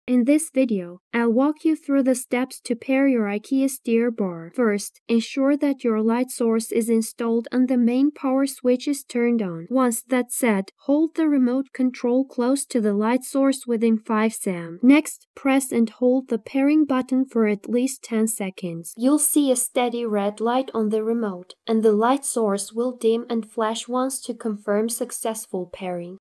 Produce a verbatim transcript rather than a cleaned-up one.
In this video, I'll walk you through the steps to pair your IKEA Styrbar. First, ensure that your light source is installed and the main power switch is turned on. Once that's set, hold the remote control close to the light source within five seconds. Next, press and hold the pairing button for at least ten seconds. You'll see a steady red light on the remote, and the light source will dim and flash once to confirm successful pairing.